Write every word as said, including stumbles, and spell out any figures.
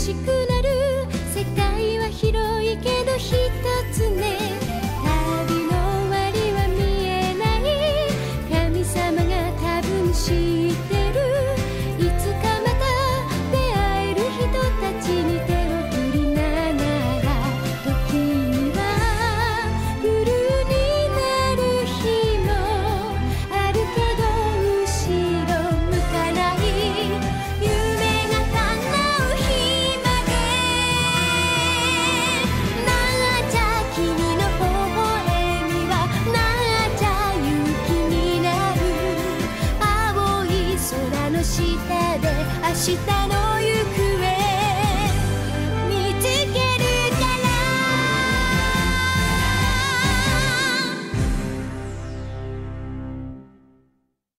しくなる。世界は広いけど一つね。旅の終わりは見えない。神様が多分知ってる。いつかまた出会える人たちに手を振りながら、時には夜になる日もあるけど後ろ向かない。夢が叶う日まで。なんじゃ君の微笑みは、なんじゃ勇気になる。青い空の下で明日